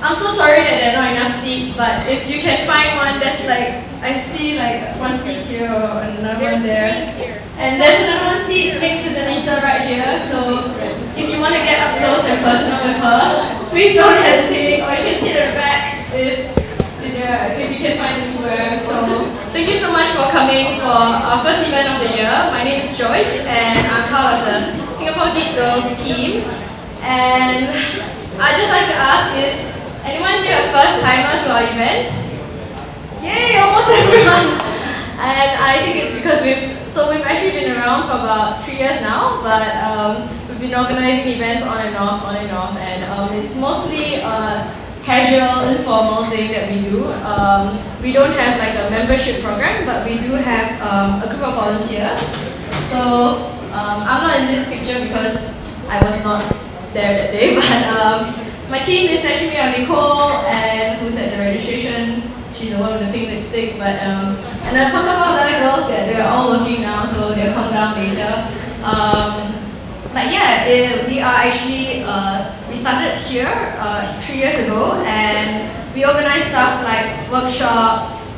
I'm so sorry that there are not enough seats, but if you can find one, there's like, I see like one seat here or another one there. And there's another one seat next to Denisa right here, so if you want to get up close and personal with her, please don't hesitate, or you can sit at the back if you can find anywhere. So thank you so much for coming for our first event of the year. My name is Joyce, and I'm part of the SGGeekGirls team. And I'd just like to ask, is anyone here a first timer to our event? Yay, almost everyone! And I think it's because we've actually been around for about 3 years now, but we've been organizing events on and off, and it's mostly a casual, informal thing that we do. We don't have like a membership program, but we do have a group of volunteers. So I'm not in this picture because I was not there that day, but my team is actually Nicole, and who's at the registration. She's the one with the pink lipstick, but and a couple of other girls that they're all working now, so they'll come down later. But yeah, we are actually we started here 3 years ago, and we organize stuff like workshops,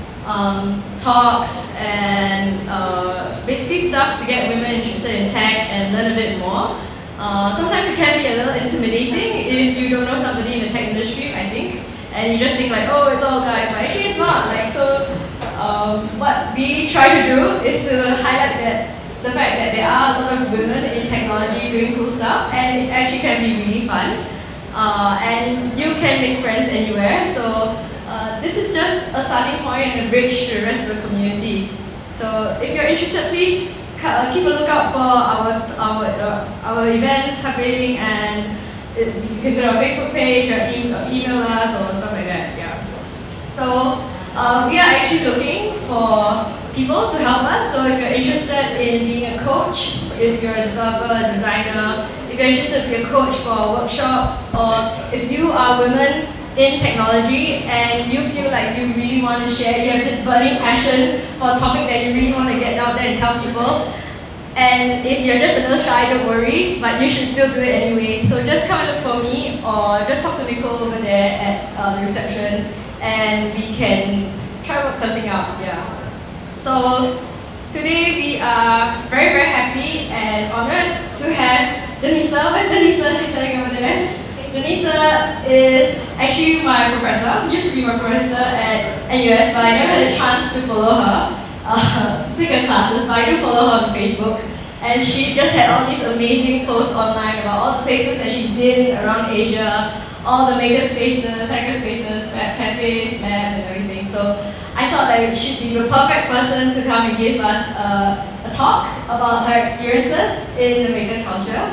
talks, and basically stuff to get women interested in tech and learn a bit more. Sometimes it can be a little intimidating if you don't know somebody in the tech industry, I think, and you just think like, oh, it's all guys, but actually it's not. Like, so what we try to do is to highlight the fact that there are a lot of women in technology doing cool stuff, and it actually can be really fun, and you can make friends anywhere. So this is just a starting point and a bridge to the rest of the community. So if you're interested, please keep a lookout for our events happening, and you can go to our Facebook page or email us or stuff like that. Yeah. So we are actually looking for people to help us. So if you're interested in being a coach, if you're a developer, a designer, if you're interested to be a coach for workshops, or if you are women in technology and you feel like you really want to share, you have this burning passion for a topic that you really want to get out there and tell people, and if you're just a little shy, don't worry, but you should still do it anyway. So just come and look for me, or just talk to Nicole over there at the reception, and we can try to work something out. Yeah. So today we are very, very happy and honored to have Denisa. Where's Denisa? She's sitting over there. Denisa is actually my professor, used to be my professor at NUS, but I never had a chance to follow her, to take her classes, but I do follow her on Facebook. And she just had all these amazing posts online about all the places that she's been around Asia, all the makerspaces, hackerspaces, cafes, labs, and everything. So I thought that she'd be the perfect person to come and give us a talk about her experiences in the maker culture.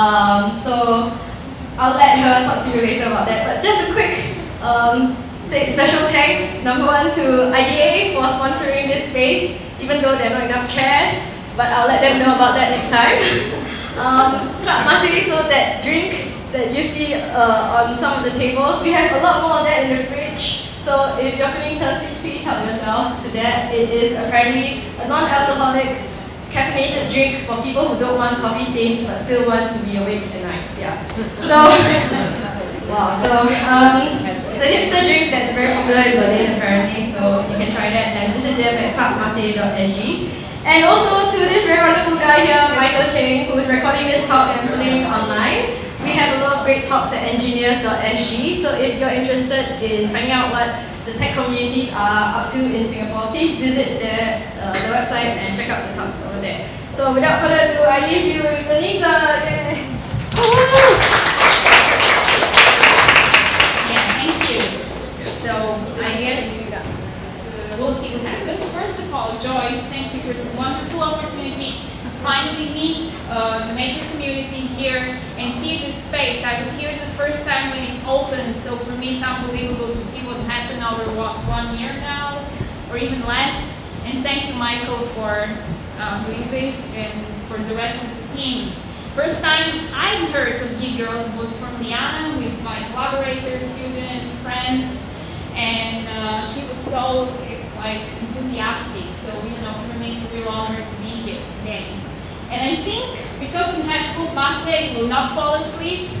So I'll let her talk to you later about that. But just a quick special thanks, number one, to IDA for sponsoring this space, even though there are not enough chairs, but I'll let them know about that next time. Club Mate, so that drink that you see on some of the tables, we have a lot more of that in the fridge. So if you're feeling thirsty, please help yourself to that. It is apparently a non-alcoholic caffeinated drink for people who don't want coffee stains but still want to be awake at night. Yeah. So, wow. So it's a hipster drink that's very popular in Berlin apparently. So you can try that and visit them at clubmate.sg. And also to this very wonderful guy here, Michael Cheng, who is recording this talk and putting it online. We have a lot of great talks at Engineers.SG. So if you're interested in finding out what the tech communities are up to in Singapore, please visit the website and check out the talks over there. So without further ado, I leave you with Denisa. Yeah, thank you. So I guess we'll see what happens. First of all, Joyce, thank you for this wonderful opportunity to finally meet the maker community here and see this space. I was here the first time when it opened, so for me it's unbelievable to see what happened over what, 1 year now, or even less. And thank you, Michael, for doing this, and for the rest of the team. First time I heard of Geek Girls was from Liana, who is my collaborator, student, friend, and she was so enthusiastic. So for me it's a real honor to be here today. And I think because you have good mate, you will not fall asleep.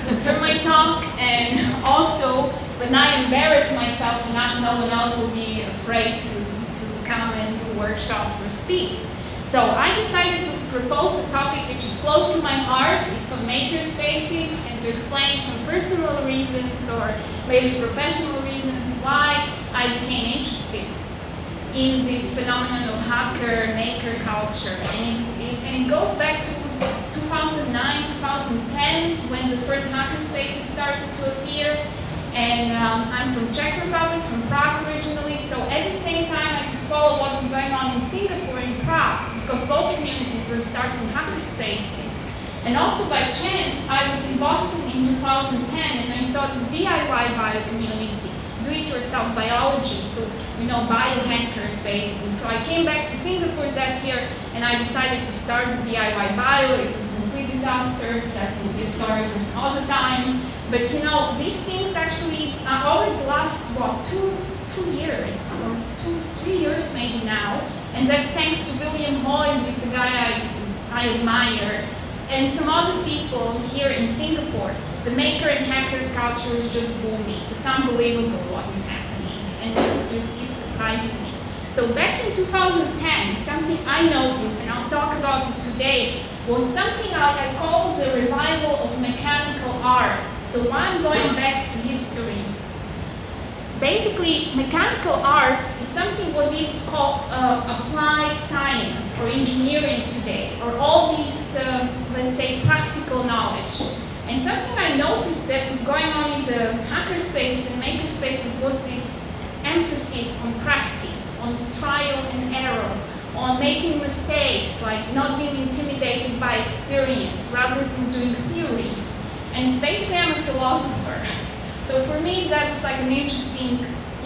has heard my talk, and also when I embarrass myself enough, no one else will be afraid to come and do workshops or speak. So I decided to propose a topic which is close to my heart. It's on makerspaces, and to explain some personal reasons or maybe professional reasons why I became interested in this phenomenon of hacker-maker culture. And it goes back to 2009, 2010, when the first Hackerspaces started to appear. And I'm from Czech Republic, from Prague originally, so at the same time I could follow what was going on in Singapore and Prague, because both communities were starting Hackerspaces. And also by chance, I was in Boston in 2010 and I saw this DIYbio community, do-it-yourself biology, so biohackers basically. So I came back to Singapore that year and I decided to start the DIYbio. It was a complete disaster, that will be a story for some other time. But these things actually already last, what, two years, or 3 years maybe now. And that's thanks to William Hoy, who is the guy I admire, and some other people here in Singapore. The maker and hacker culture is just booming. It's unbelievable what is happening, and it just keeps surprising me. So back in 2010, something I noticed, and I'll talk about it today, was something I called the revival of mechanical arts. So I'm going back to history. Basically, mechanical arts is something what we would call applied science or engineering today, or all these, let's say, practical knowledge. And something I noticed that was going on in the hackerspaces and makerspaces was this emphasis on practice, on trial and error, on making mistakes, like not being intimidated by experience rather than doing theory. And basically I'm a philosopher. So for me that was like an interesting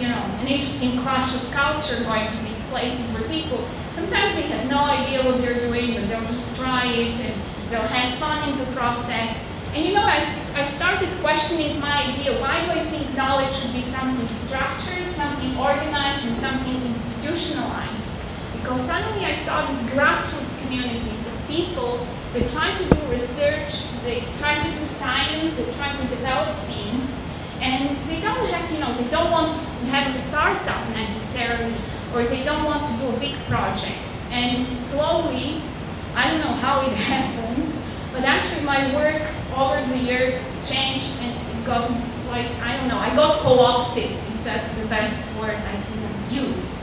clash of culture, going to these places where people, sometimes they have no idea what they're doing, but they'll just try it and they'll have fun in the process. And I started questioning my idea. Why do I think knowledge should be something structured, something organized, and something institutionalized? Because suddenly I saw these grassroots communities of people that try to do research, they try to do science, they try to develop things, and they don't have, they don't want to have a startup necessarily, or they don't want to do a big project. And slowly, I don't know how it happened, but actually my work over the years changed and it got, like, I don't know, I got co-opted, if that's the best word I can use.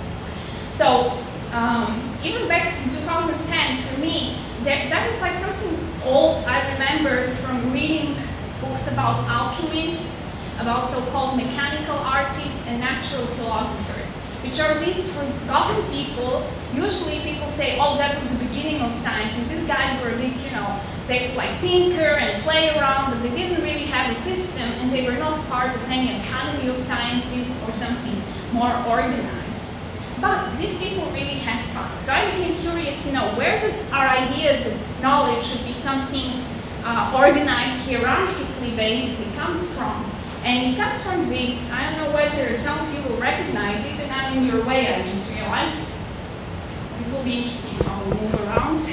So, even back in 2010, for me, that was like something old I remembered from reading books about alchemists, about so-called mechanical artists and natural philosophers, which are these forgotten people. Usually people say, oh, that was the beginning of science, and these guys were a bit, they could like tinker and play around, but they didn't really have a system, and they were not part of any academy of sciences or something more organized. But these people really had fun. So I became curious, where does our idea that knowledge should be something organized hierarchically basically comes from? And it comes from this. I don't know whether some of you will recognize it, and I'm in your way, I just realized. It will be interesting how we move around.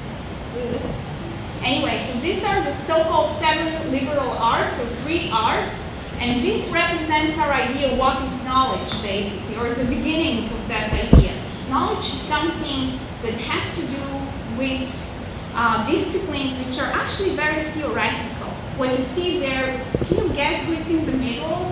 Anyway, so these are the so-called 7 liberal arts, or 3 arts. And this represents our idea of what is knowledge, basically, or the beginning of that idea. Knowledge is something that has to do with disciplines which are actually very theoretical. What you see there, can you guess who is in the middle?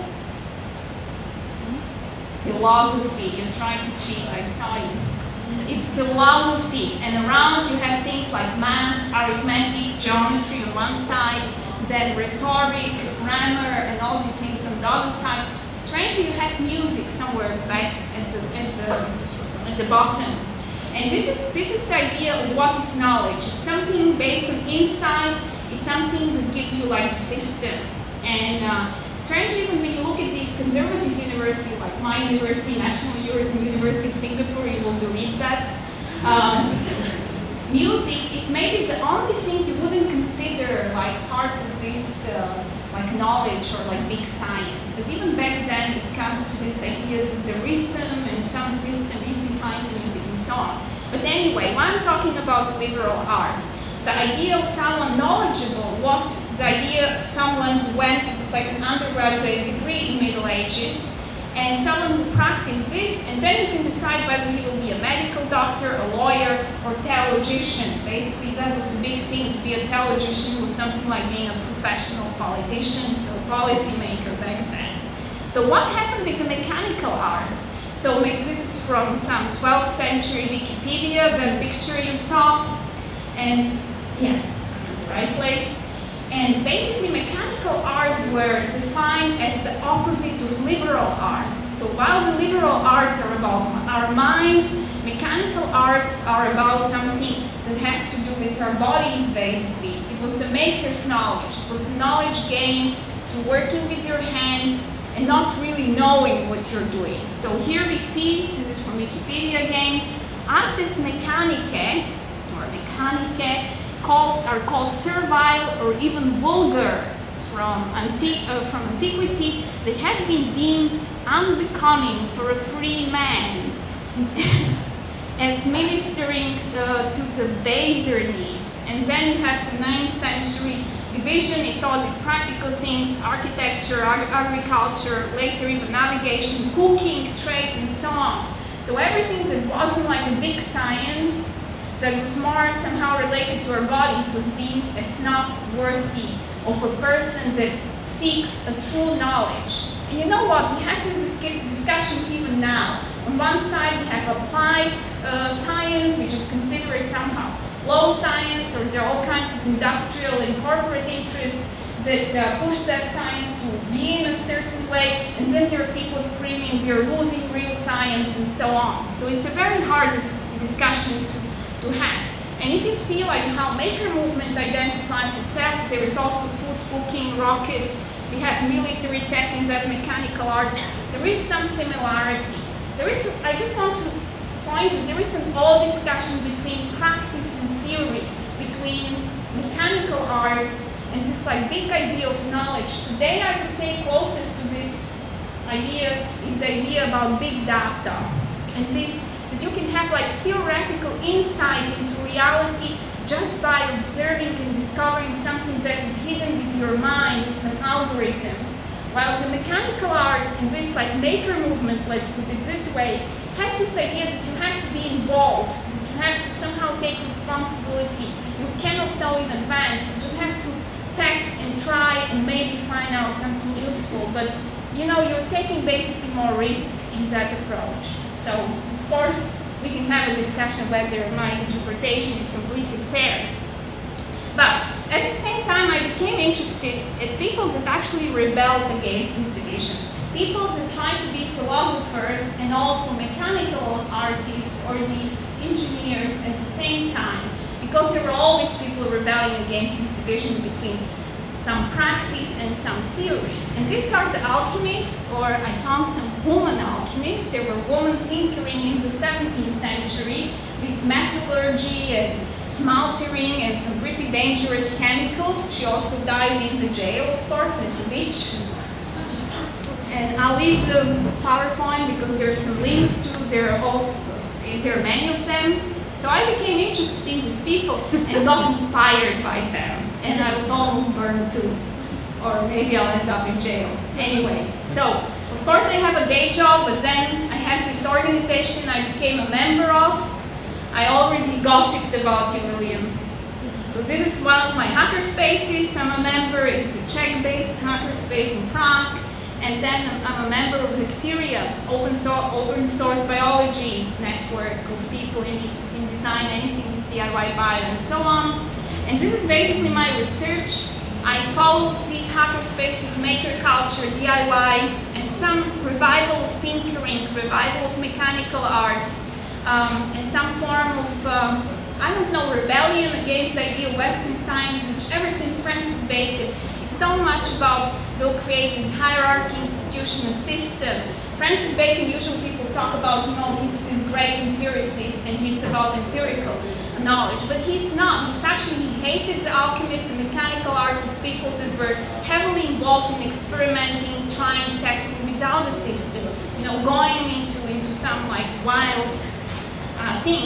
Philosophy. You're trying to cheat, I saw you. It's philosophy, and around you have things like math, arithmetic, geometry on one side, then rhetoric, grammar, and all these things on the other side. Strangely, you have music somewhere back at the bottom. And this is the idea of what is knowledge. It's something based on insight. It's something that gives you like the system. And strangely, when you look at these conservative universities, like my university, National University of Singapore, you will delete that. Music is maybe the only thing you wouldn't consider like part of this like knowledge or like big science. But even back then, it comes to this idea that the rhythm and some system is behind the music and so on. But anyway, when I'm talking about liberal arts, The idea of someone knowledgeable was the idea of someone who went, it was like an undergraduate degree in Middle Ages, and someone who practiced this, and then you can decide whether he will be a medical doctor, a lawyer, or theologian. Basically, that was a big thing. To be a theologian was something like being a professional politician, so policymaker back then. So what happened with the mechanical arts? So this is from some 12th century Wikipedia, the picture you saw, and yeah, that's the right place. And basically mechanical arts were defined as the opposite of liberal arts. So while the liberal arts are about our mind, mechanical arts are about something that has to do with our bodies, basically. It was the maker's knowledge. It was knowledge gained through working with your hands and not really knowing what you're doing. So here we see, this is from Wikipedia again, artes mechanicae, or mechanicae, are called servile or even vulgar from antiquity. They had been deemed unbecoming for a free man as ministering to the baser needs. And then you have the 9th century division. It's all these practical things, architecture, agriculture, later even navigation, cooking, trade, and so on. So everything that wasn't like a big science, that was more somehow related to our bodies, was deemed as not worthy of a person that seeks a true knowledge. And you know what, we have these discussions even now. On one side we have applied science, which is considered somehow low science, or there are all kinds of industrial and corporate interests that push that science to be in a certain way, and then there are people screaming we are losing real science and so on. So it's a very hard discussion to have. And if you see like how maker movement identifies itself, there is also food, cooking, rockets, we have military tech in that mechanical arts, there is some similarity. I just want to point that there is an old discussion between practice and theory, between mechanical arts and this like big idea of knowledge. Today I would say closest to this idea is the idea about big data, and this that you can have like theoretical insight into reality just by observing and discovering something that is hidden with your mind, with some algorithms. While the mechanical arts and this like maker movement, let's put it this way, has this idea that you have to be involved, that you have to somehow take responsibility. You cannot know in advance, you just have to test and try and maybe find out something useful. But you know, you're taking basically more risk in that approach. So of course, we can have a discussion whether my interpretation is completely fair. But at the same time, I became interested in people that actually rebelled against this division. People that try to be philosophers and also mechanical artists or these engineers at the same time. Because there were always people rebelling against this division between some practice and some theory. And these are the alchemists, or I found some woman alchemists. There were women tinkering in the 17th century with metallurgy and smeltering and some pretty dangerous chemicals. She also died in the jail, of course, as a witch. And I'll leave the PowerPoint because there are some links to, there are many of them. So I became interested in these people and got inspired by them. And I was almost burned too. Or maybe I'll end up in jail. Anyway, so of course I have a day job, but then I had this organization I became a member of. I already gossiped about you, William. So this is one of my hackerspaces. I'm a member. It's a Czech-based hackerspace in Prague. And then I'm a member of Bacteria, open source biology network of people interested in design, anything with DIYbio and so on. And this is basically my research. I follow these hackerspaces, maker culture, DIY, as some revival of tinkering, revival of mechanical arts, as some form of, I don't know, rebellion against the idea of Western science, which ever since Francis Bacon is so much about we'll create this hierarchy, institutional system. Francis Bacon, usually people talk about, you know, he's this great empiricist and he's about empirical knowledge, but he's not. He's actually, he hated the alchemists, the mechanical artists, people that were heavily involved in experimenting, trying, testing without a system, you know, going into some like wild things.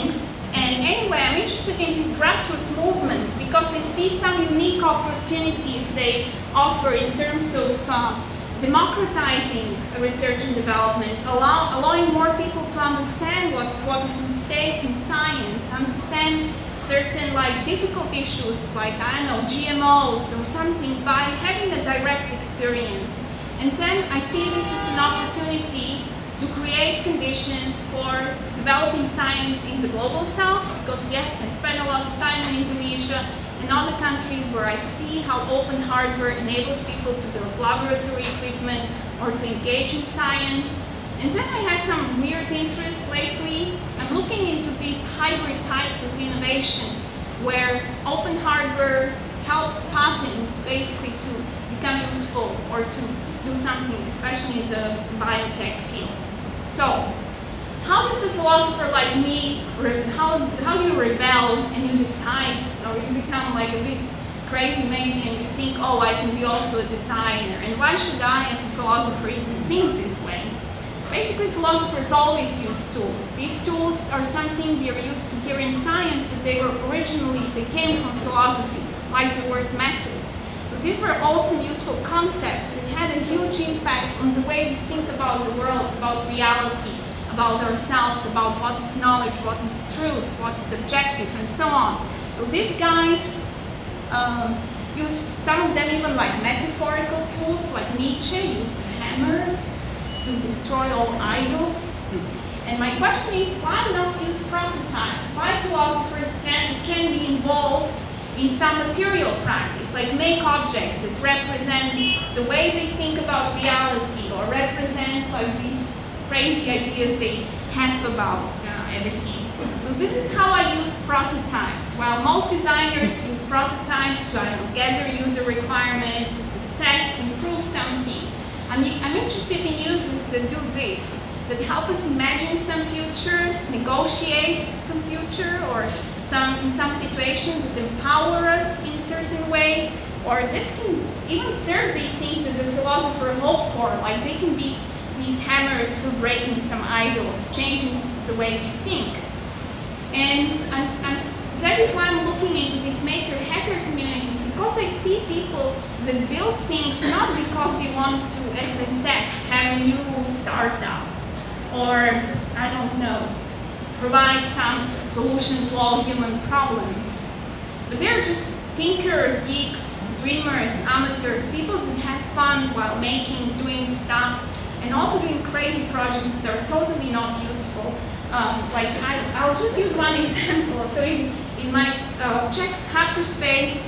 And anyway, I'm interested in these grassroots movements because I see some unique opportunities they offer in terms of democratizing research and development, allowing more people to understand what is in stake in science, understand certain like difficult issues like, I don't know, GMOs or something by having a direct experience. And then I see this as an opportunity to create conditions for developing science in the global south, because yes, I spend a lot of time in Indonesia and other countries where I see how open hardware enables people to build laboratory equipment or to engage in science. And then I have some weird interest lately. I'm looking into these hybrid types of innovation where open hardware helps patents basically to become useful or to do something, especially in the biotech field. So, how does a philosopher like me, how do you rebel and you decide, or you become like a bit crazy maybe and you think, oh, I can be also a designer, and why should I as a philosopher even think this way? Basically, philosophers always use tools. These tools are something we are used to here in science, but they came from philosophy, like the word method. So these were also useful concepts that had a huge impact on the way we think about the world, about reality, about ourselves, about what is knowledge, what is truth, what is objective, and so on. So these guys use, some of them even like metaphorical tools, like Nietzsche used a hammer to destroy all idols. And my question is, why not use prototypes? Why philosophers can be involved in some material practice, like make objects that represent the way they think about reality or represent like these crazy ideas they have about everything. So this is how I use prototypes. While most designers use prototypes to gather user requirements, to test, improve something, I'm interested in users that do this, that help us imagine some future, negotiate some future, or in some situations that empower us in a certain way, or that can even serve these things that the philosopher hoped for, like they can be these hammers for breaking some idols, changing the way we think. And that is why I'm looking into these maker-hacker communities, because I see people that build things not because they want to, as I said, have a new startup, or, I don't know, provide some solution to all human problems. But they're just thinkers, geeks, dreamers, amateurs, people that have fun while making, doing stuff, and also doing crazy projects that are totally not useful. Like I'll just use one example. So in my Czech Hackerspace,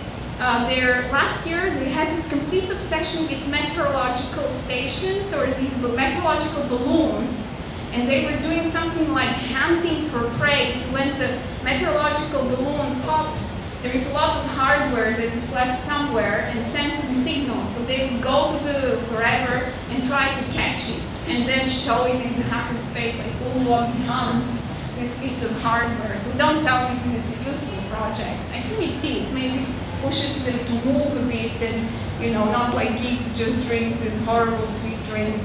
last year they had this complete obsession with meteorological stations, or these meteorological balloons. And they were doing something like hunting for prey. So when the meteorological balloon pops, there is a lot of hardware that is left somewhere and sends some signals. So they would go to the wherever and try to catch it, and then show it in the hackerspace, like, oh, what we hunt this piece of hardware. So don't tell me this is a useful project. I think it is. Maybe pushes them to move a bit and, you know, not like geeks just drink this horrible sweet drink.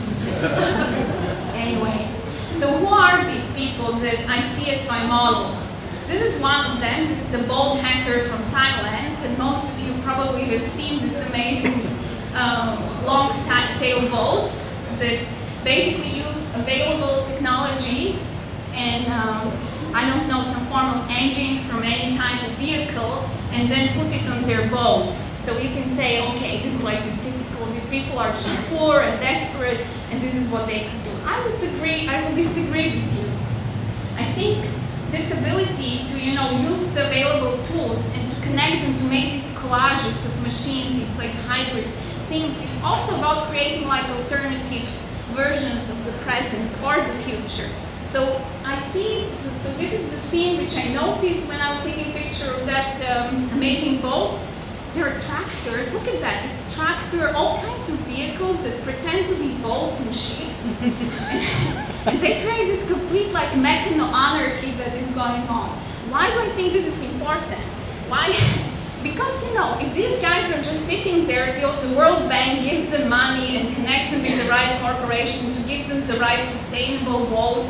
Anyway, so who are these people that I see as my models? This is one of them. This is a bold hacker from Thailand, and most of you probably have seen this amazing long tail boats that basically use available technology and I don't know, some form of engines from any type of vehicle, and then put it on their boats. So you can say, okay, this is like this typical, these people are just poor and desperate, and this is what they could do. I would disagree with you. I think this ability to, you know, use the available tools and to connect them to make these collages of machines, these like hybrid things, is also about creating like alternative versions of the present or the future. So I see, so this is the scene which I noticed when I was taking a picture of that amazing boat. There are tractors, look at that, it's tractor, all kinds of vehicles that pretend to be boats and ships. And they create this complete like mechano-anarchy that is going on. Why do I think this is important? Why? Because, you know, if these guys were just sitting there till the World Bank gives them money and connects them with the right corporation to give them the right sustainable boats,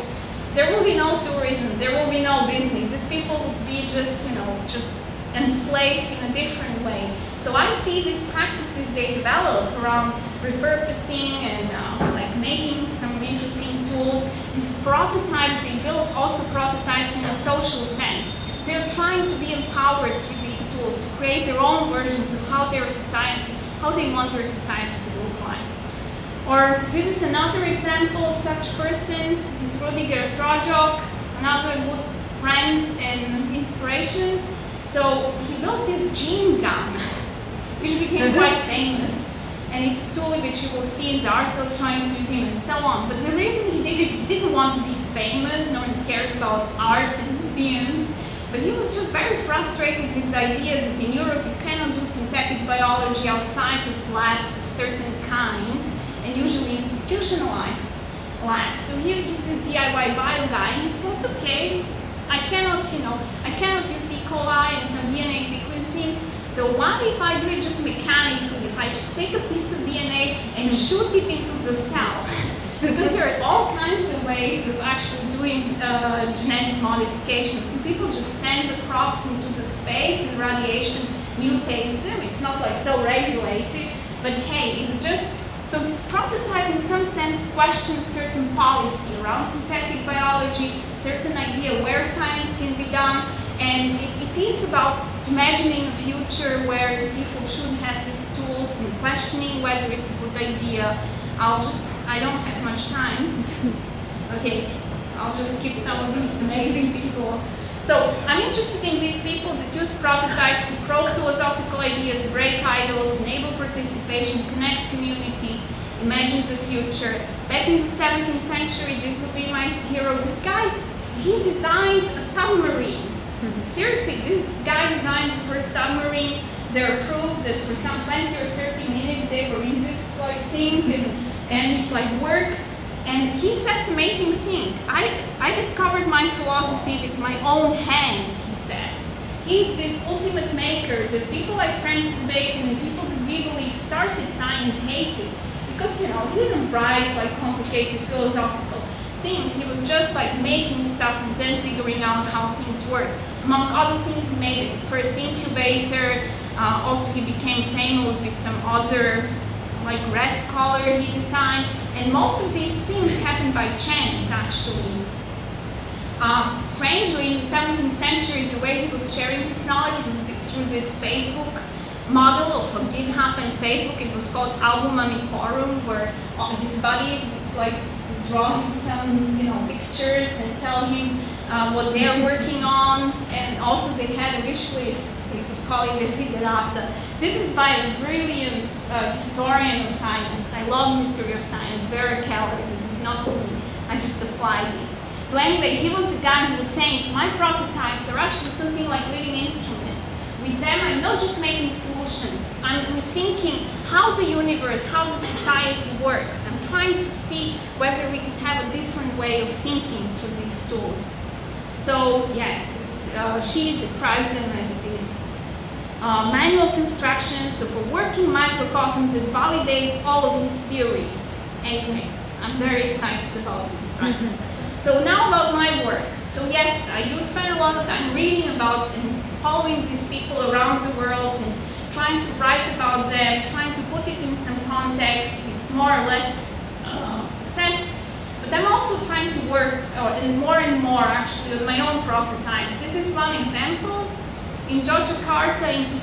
there will be no tourism, there will be no business. These people would be just, you know, just enslaved in a different way. So I see these practices they develop around repurposing and like making some interesting tools. These prototypes they build also prototypes in a social sense. They're trying to be empowered through these tools to create their own versions of how their society, how they want their society to look like. Or this is another example of such person. This is Rudiger Trojok, another good friend and inspiration. So he built this gene gun, which became quite famous. And it's a tool which you will see in the Ars Electronic Museum and so on. But the reason he did it, he didn't want to be famous, nor he cared about art and museums. But he was just very frustrated with the idea that in Europe you cannot do synthetic biology outside of labs of certain kind, and usually institutionalized labs. So he's this DIYbio guy, and he said, okay, I cannot use E. coli and some DNA sequencing, so why if I do it just mechanically, if I just take a piece of DNA and shoot it into the cell? Because there are all kinds of ways of actually doing genetic modifications. So people just send the crops into the space and radiation mutates them. It's not like so regulated, but hey, it's just, so this prototype in some sense questions certain policy around synthetic biology, certain idea where science can be done, and it is about imagining a future where people should have these tools and questioning whether it's a good idea. I don't have much time. Okay, I'll just skip some of these amazing people. So I'm interested in these people that use prototypes to probe philosophical ideas, break idols, enable participation, connect communities, imagine the future. Back in the 17th century, this would be my hero. This guy, he designed a submarine. Seriously, this guy designed the first submarine. There are proofs that for some 20 or 30 minutes they were in this like thing and it like worked. And he says amazing thing. I discovered my philosophy with my own hands, he says. He's this ultimate maker that people like Francis Bacon and people that we believe started science hated. Because, you know, he didn't write like complicated philosophical things. He was just like making stuff and then figuring out how things work. Among other things, he made the first incubator. Also, he became famous with some other like red color he designed. And most of these things happened by chance, actually. Strangely, in the 17th century, the way he was sharing his knowledge was through this Facebook model of GitHub and Facebook. It was called Album Amicorum, where all his buddies would like draw him some, you know, pictures and tell him what they are working on. And also they had a wish list. They would call it desiderata. This is by a brilliant historian of science. I love history of science, Vera Keller. This is not me. I just applied it. So anyway, he was the guy who was saying, my prototypes are actually something like living instruments. With them, I'm not just making solutions. I'm rethinking how the universe, how the society works. I'm trying to see whether we can have a different way of thinking through these tools. So yeah, she describes them as these manual constructions of a working microcosm that validate all of his theories. Anyway, I'm very excited about this project. So now about my work. So yes, I do spend a lot of time reading about and following these people around the world and trying to write about them, trying to put it in some context. It's more or less success. But I'm also trying to work, and more actually, on my own prototypes. This is one example. In Jakarta in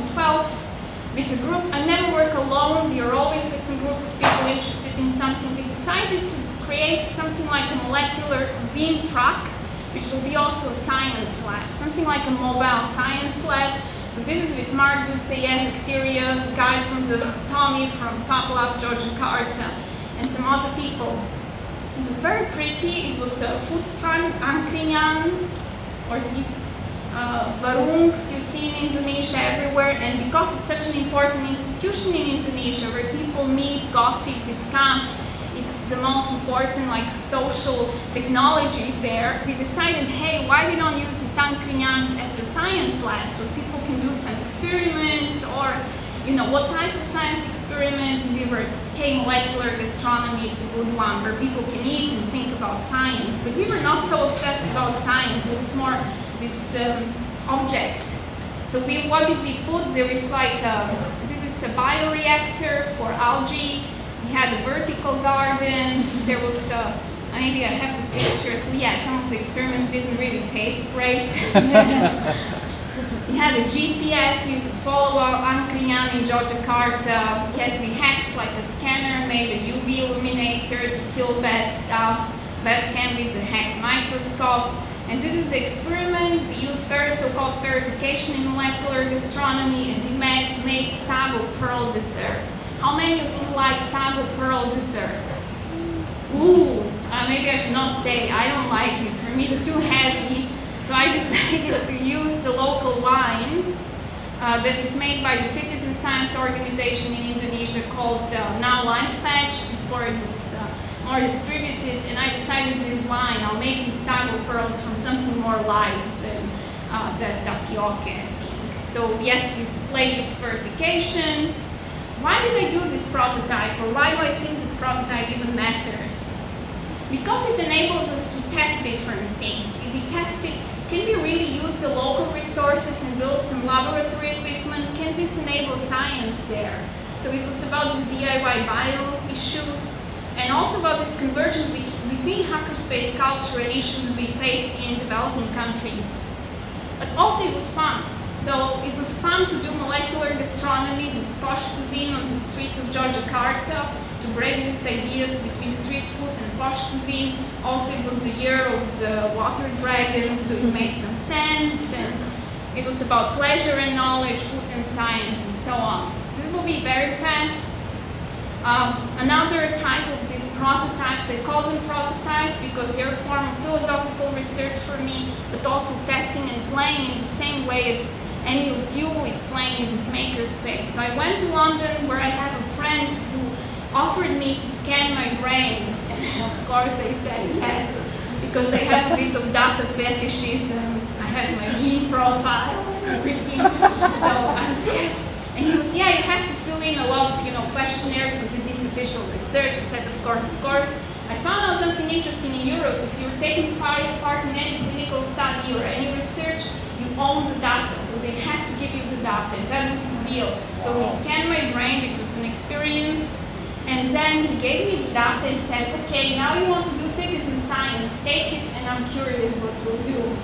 2012, with a group, I never work alone. We are always like some group of people interested in something. We decided to create something like a molecular cuisine truck, which will be also a science lab, something like a mobile science lab. So this is with Mark Dusaye, Bacteria, guys from the Tommy from FabLabs, Jakarta, and some other people. It was very pretty. It was a food truck, angkringan, or these warungs you see in Indonesia everywhere. And because it's such an important institution in Indonesia where people meet, gossip, discuss, it's the most important like social technology there, we decided, hey, why we don't use these angkringans as a science labs where people can do some experiments or you know, what type of science experiments. We were, hey, molecular gastronomy is a good one where people can eat and think about science. But we were not so obsessed about science. It was more this object. So what did we put? There is like, this is a bioreactor for algae. We had a vertical garden. There was, maybe I have the picture. So yeah, some of the experiments didn't really taste great. We had a GPS, you could follow our anchoring in Jakarta. Yes, we hacked like a scanner, made a UV illuminator to kill bad stuff, webcam with a hacked microscope. And this is the experiment. We used so-called spherification in molecular gastronomy, and we made sago pearl dessert. How many of you like sago pearl dessert? Ooh, maybe I should not say, I don't like it. For me it's too heavy. So I decided to use the local wine that is made by the citizen science organization in Indonesia called Now Life Patch. Before it was more distributed, and I decided this wine, I'll make these sago pearls from something more light than tapioca, I think. So yes, we played with spherification. Why did I do this prototype, or why do I think this prototype even matters? Because it enables us to test different things. If we test it, can we really use the local resources and build some laboratory equipment? Can this enable science there? So it was about these DIYbio issues, and also about this convergence between hackerspace culture and issues we faced in developing countries. But also it was fun. So it was fun to do molecular gastronomy, this posh cuisine on the streets of Jakarta, to break these ideas between street food and posh cuisine. Also it was the year of the water dragons, so it made some sense. And it was about pleasure and knowledge, food and science, and so on. This will be very fast. Another type of these prototypes, I call them prototypes because they're a form of philosophical research for me, but also testing and playing in the same way as any of you is playing in this makerspace. So I went to London where I have a friend who offered me to scan my brain, and of course I said yes, because I have a bit of data fetishism. I have my gene profile and everything. So I was yes. And he was, yeah, you have to fill in a lot of, questionnaire because it is official research. I said, of course, of course. I found out something interesting in Europe. If you're taking part in any clinical study or any research, you own the data, so they have to give you the data, and that was the deal. So he scanned my brain, which was an experience, and then he gave me the data and said, okay, now you want to do citizen science, take it, and I'm curious what you'll do.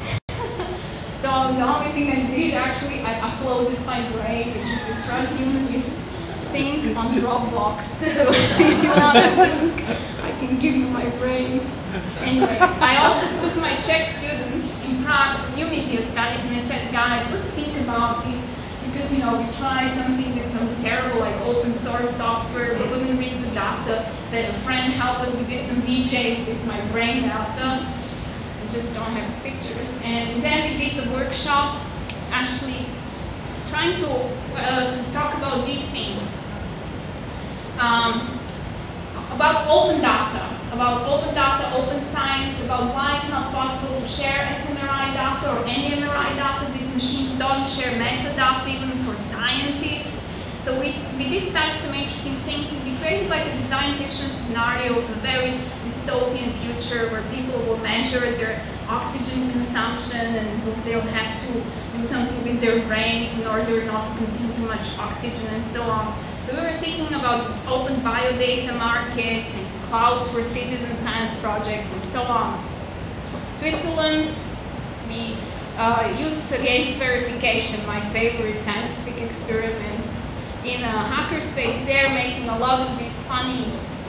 So the only thing I did, actually, I uploaded my brain, which is this transhumanist thing, on Dropbox. So if you want to think, I can give you my brain. Anyway, I also took my Czech students in Prague for new media studies, and I said, guys, let's think about it. Because, we tried something with some terrible, like, open source software, we couldn't read the data. Then a friend helped us, we did some VJ with my brain data. Just don't have the pictures. And then we did the workshop, actually trying to talk about these things. About open data, open science, about why it's not possible to share fMRI data or any MRI data. These machines don't share metadata even for scientists. So we did touch some interesting things. We created like a design fiction scenario of a very dystopian future where people will measure their oxygen consumption and they'll have to do something with their brains in order not to consume too much oxygen and so on. So we were thinking about these open biodata markets and clouds for citizen science projects and so on. Switzerland, we used again spherification, my favorite scientific experiment. In a hackerspace, they're making a lot of these funny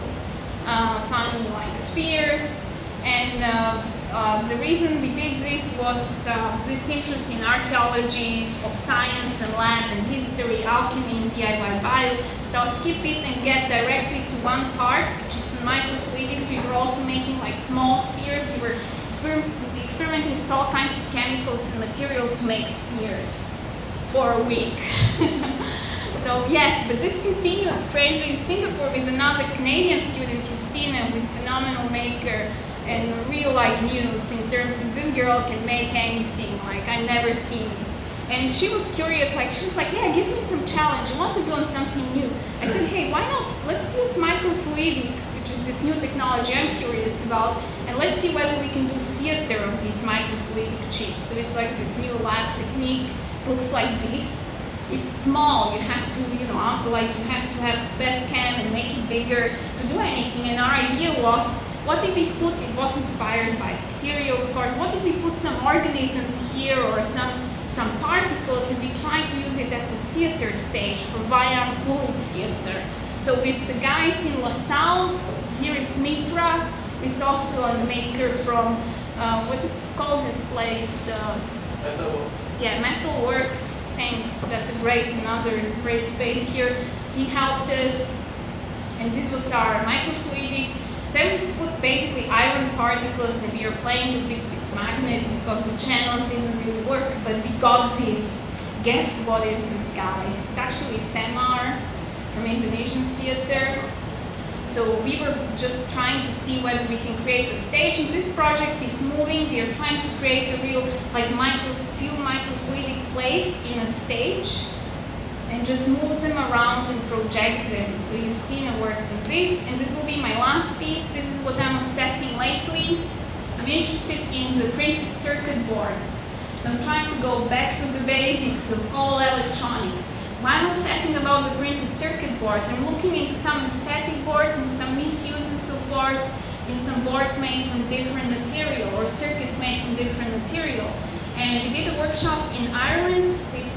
like spheres, and the reason we did this was this interest in archaeology of science and lab and history, alchemy and DIYbio. But I'll skip it and get directly to one part, which is in microfluidics. We were also making like small spheres. We were experimenting with all kinds of chemicals and materials to make spheres for a week. So yes, but this continued strangely in Singapore with another Canadian student, Justina, who is a phenomenal maker and real like news in terms of this girl can make anything, like I've never seen it. And she was curious, like she was like, yeah, give me some challenge. I want to do something new. I said, hey, why not? Let's use microfluidics, which is this new technology I'm curious about, and let's see whether we can do theater of these microfluidic chips. So it's like this new lab technique. Looks like this. It's small. You have to, you know, like you have to have webcam and make it bigger to do anything. And our idea was, what if we put, it was inspired by bacteria, of course, what if we put some organisms here or some particles and we try to use it as a theater stage for Vian cooling theater. So it's the guys in LaSalle, here is Mitra, it's also a maker from, what is it called this place? Metalworks. Yeah, Metalworks, thanks, that's another great space here. He helped us, and this was our microfluidic. Then we put basically iron particles and we were playing a bit with magnets because the channels didn't really work, but we got this. Guess what is this guy? It's actually Semar from Indonesian theater. So we were just trying to see whether we can create a stage, and this project is moving. We are trying to create a real, like few microfluidic plates in a stage and just move them around and project them. So Justina worked on this, and this will be my last piece. This is what I'm obsessing lately. I'm interested in the printed circuit boards. So I'm trying to go back to the basics of all electronics. Why I'm obsessing about the printed circuit boards? I'm looking into some static boards and some misuses of boards, in some boards made from different material or circuits made from different material. And we did a workshop in Ireland with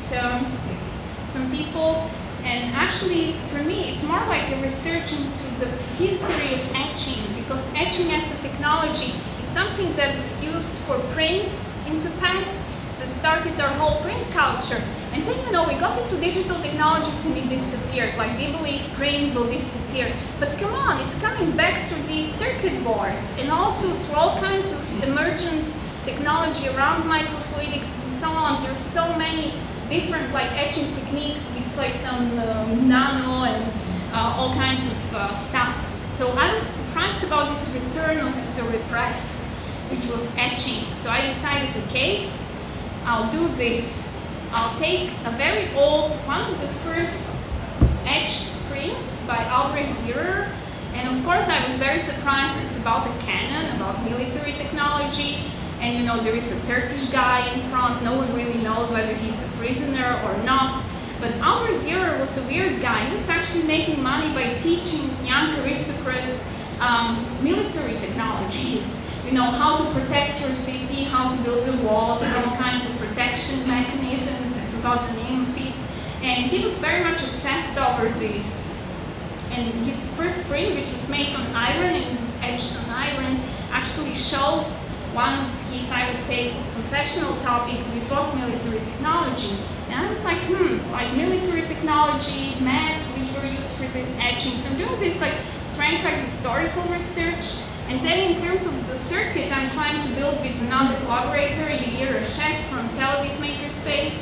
some people, and actually for me it's more like a research into the history of etching, because etching as a technology is something that was used for prints in the past, that started our whole print culture. And then, you know, we got into digital technologies and it disappeared. Like, we believe print will disappear. But come on, it's coming back through these circuit boards and also through all kinds of emergent technology around microfluidics and so on. There's so many different like etching techniques with like some nano and all kinds of stuff. So I was surprised about this return of the repressed, which was etching. So I decided, okay, I'll do this. I'll take a very old, one of the first etched prints by Albrecht Dürer, and of course I was very surprised. It's about a cannon, about military technology, and you know there is a Turkish guy in front. No one really knows whether he's a prisoner or not. But Albrecht Dürer was a weird guy. He was actually making money by teaching young aristocrats military technologies. You know, how to protect your city, how to build the walls, and all kinds of protection mechanisms. I forgot the name of it. And he was very much obsessed over this. And his first print, which was made on iron and it was etched on iron, actually shows one of his, I would say, professional topics, which was military technology. And I was like, like military technology, maps which were used for this etching. So I'm doing this like strange like historical research. And then in terms of the circuit, I'm trying to build with another collaborator, Yair Shek from Tel Aviv Hackerspaces,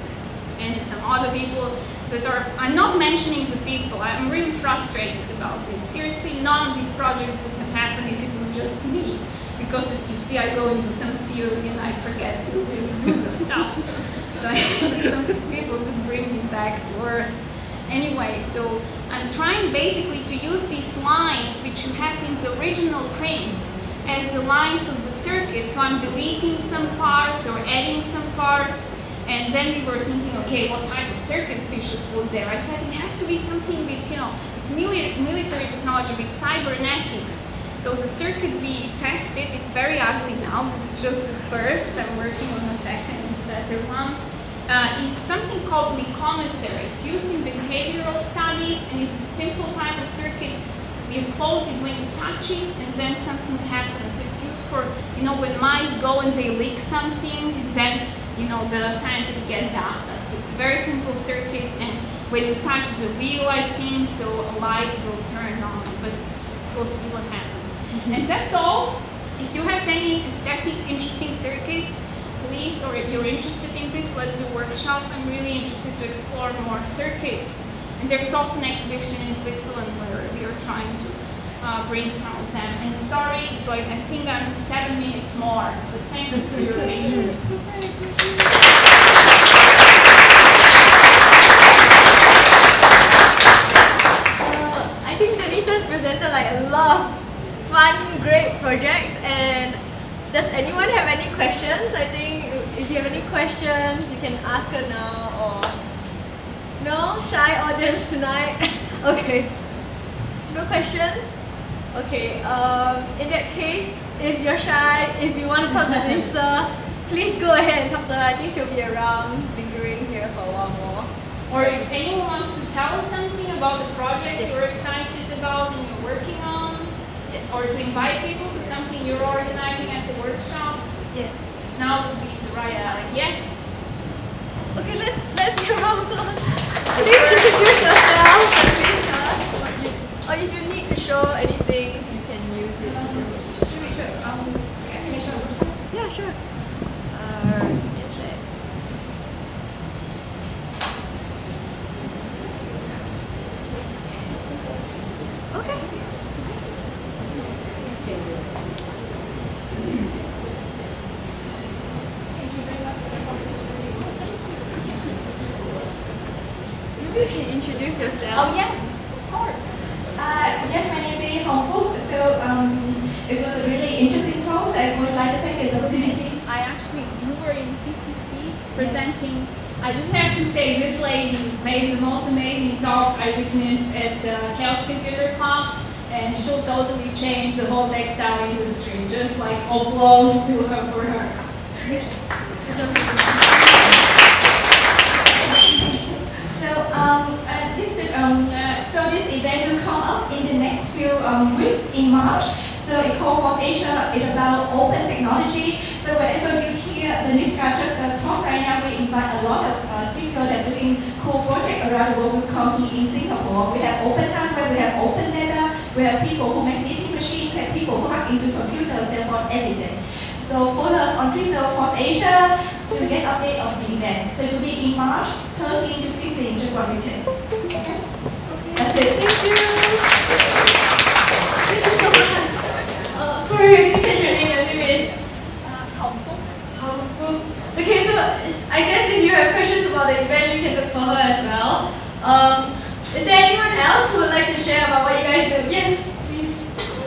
and some other people that are, I'm not mentioning the people, I'm really frustrated about this. Seriously, none of these projects would have happened if it was just me. Because as you see, I go into some theory and I forget to really do the stuff. So I need some people to bring me back to earth. Anyway, so I'm trying basically to use these lines which you have in the original print as the lines of the circuit. So I'm deleting some parts or adding some parts. And then we were thinking, okay, what type of circuits we should put there? I said it has to be something with, you know, it's military technology with cybernetics. So the circuit we tested, it's very ugly now. This is just the first. I'm working on a second, better one. Is something called glycometer. It's used in behavioral studies, and it's a simple type of circuit. You close it when you touch it, and then something happens. So it's used for, you know, when mice go and they lick something, and then, you know, the scientists get data. So it's a very simple circuit, and when you touch the wheel, I think, so a light will turn on, but we'll see what happens. And that's all. If you have any aesthetic, interesting circuits, please, or if you're interested in this, let's do a workshop. I'm really interested to explore more circuits. And there is also an exhibition in Switzerland where we are trying to bring some of them. And sorry, it's like, I think I'm 7 minutes more, but thank you for your patience. no shy audience tonight? Okay. No questions? Okay, in that case, if you're shy, if you want to talk to Denisa, please go ahead and talk to her. I think she'll be around lingering here for a while more. Or if anyone wants to tell us something about the project you're excited about and you're working on, or to invite people to something you're organizing as a workshop, yes, now would be the right time. Yes. Okay, let's give a round of applause. Please introduce yourself. Or if you need to show anything, you can use it. Should we show? Can I show a person? Yeah, sure. Yes, okay. Maybe you can introduce yourself. Oh yes, of course. Yes, my name is Hong Fu. So it was a really interesting talk. So I would like to thank this opportunity. You were in CCC presenting. I just have to say, this lady made the most amazing talk I witnessed at Chaos Computer Club, and she'll totally change the whole textile industry. Just like applause to her for her. So this event will come up in the next few weeks in March. So it called Force Asia. It's about open technology. So whenever you hear Denisa just talk right now, we invite a lot of speakers that are doing cool projects around the world who come here in Singapore. We have open hardware, we have open data, we have people who make knitting machines, we have people who hack into computers, they want everything. So follow us on Twitter, Force Asia, to get update of the event. So it will be in March 13 to 15, just one weekend. Okay? That's it. Thank you. Thank you so much. Sorry, I didn't catch your name. Your name is Hong. Okay, so I guess if you have questions about the event, you can look for her as well. Is there anyone else who would like to share about what you guys do? Yes, please.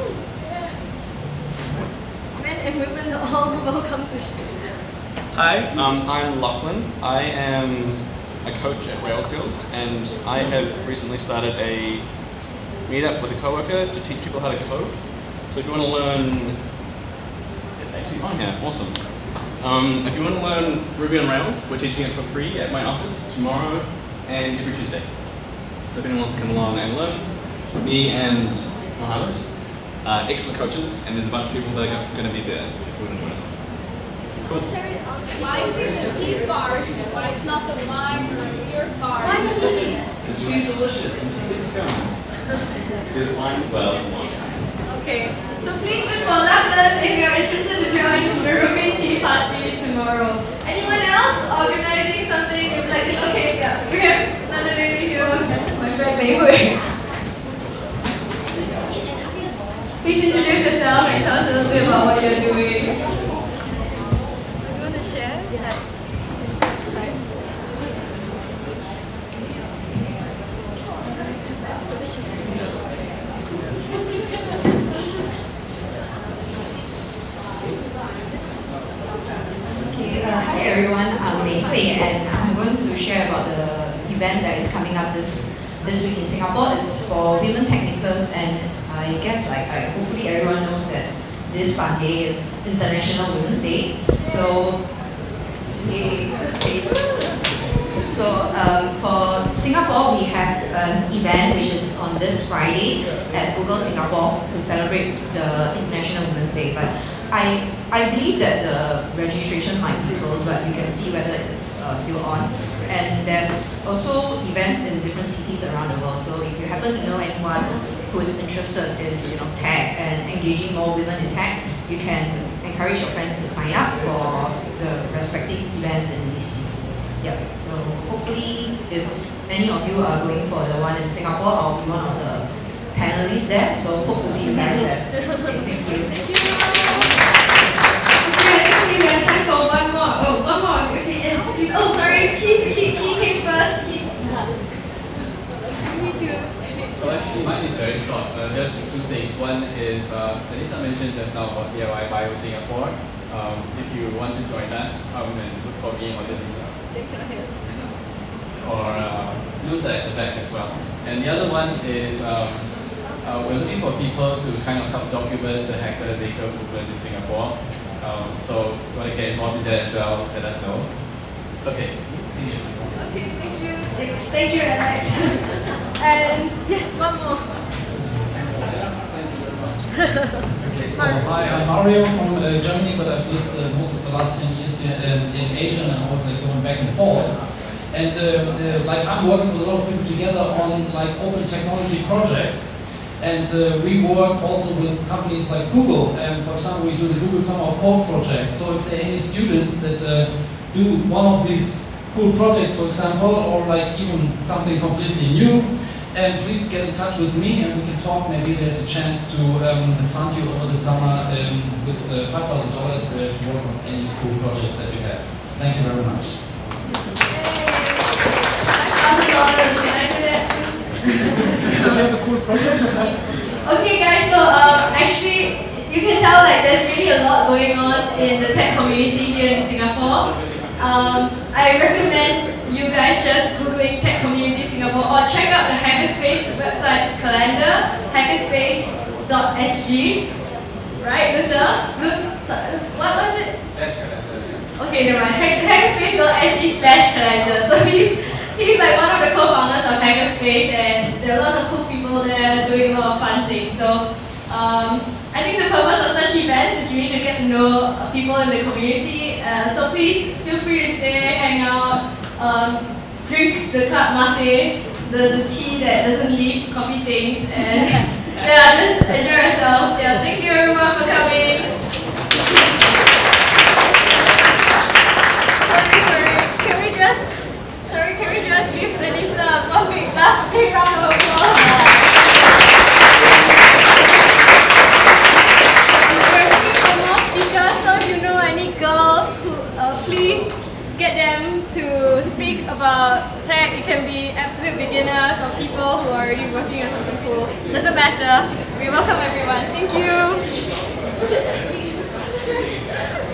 Men and women are all welcome to share. Hi, I'm Lachlan. I am a coach at Rails Girls, and I have recently started a meetup with a coworker to teach people how to code. So if you want to learn, it's actually on here, awesome. If you want to learn Ruby on Rails, we're teaching it for free at my office tomorrow and every Tuesday. So if anyone wants to come along and learn, me and Mohammed, excellent coaches, and there's a bunch of people that are going to be there if you want to join us. Cool. Why is it the tea part? Why it's not the wine or the beer part? Why tea? Because tea is delicious and tea is scones. There's wine as well. Okay, so please look for Lachlan if you are interested to join the Ruby Tea Party tomorrow. Anyone else organizing something? You'd like to? Okay, yeah, we have another lady here. My friend Mei Hui. Please introduce yourself and tell us a little bit about what you're doing. You want to share? Yeah. Hi everyone, I'm Mei Hui, and I'm going to share about the event that is coming up this week in Singapore. It's for women technicals, and I guess hopefully everyone knows that this Sunday is International Women's Day. So for Singapore, we have an event which is on this Friday at Google Singapore to celebrate the International Women's Day. But I believe that the registration might be closed, but you can see whether it's still on. And there's also events in different cities around the world. So if you happen to know anyone who is interested in tech and engaging more women in tech, you can encourage your friends to sign up for the respective events in this city. Yep. So hopefully, if many of you are going for the one in Singapore, I'll be one of the panelists there. So hope to see you guys there. Okay, thank you. Okay, we have time for one more. Oh, one more. Okay, yes, please. Oh, sorry. He came first. Me too. Well, actually, mine is very short. Just two things. One is, Denisa mentioned just now about DIYbio Singapore. If you want to join us, come and look for me or Denisa. for Luther at the back as well. And the other one is we're looking for people to kind of help document the hacker data movement in Singapore. So if you want to get involved in that as well, let us know. Okay. Okay, thank you. Thank you, Alex. And yes, one more. So hi, I'm Mario from Germany, but I've lived most of the last 10 years here in Asia, and I was going back and forth. And like I'm working with a lot of people together on like open technology projects. And we work also with companies like Google. And for example, we do the Google Summer of Code project. So if there are any students that do one of these cool projects, for example, or like even something completely new, and please get in touch with me and we can talk. Maybe there's a chance to fund you over the summer with $5,000 to work on any cool project that you have. Thank you very much. $5,000, can I do that? You have a cool project? Okay guys, so actually you can tell like there's really a lot going on in the tech community here in Singapore. I recommend you guys just Googling Tech Community Singapore or check out the Hackerspace website calendar, Hackerspace.SG. Right, Luther? What was it? Okay, never mind. Hackerspace.SG/calendar. So he's like one of the co-founders of Hackerspace, and there are lots of cool people there doing a lot of fun things. So I think the purpose of such events is really to get to know people in the community. So please feel free to stay, hang out, drink the club mate, the tea that doesn't leave coffee stains, and yeah, just enjoy yourselves. Yeah, thank you everyone for coming. Can we just give Denisa one last big round of applause? We're looking for more speakers, so if you know any girls who please get them to speak about tech. It can be absolute beginners or people who are already working on something cool. Doesn't matter. We welcome everyone. Thank you.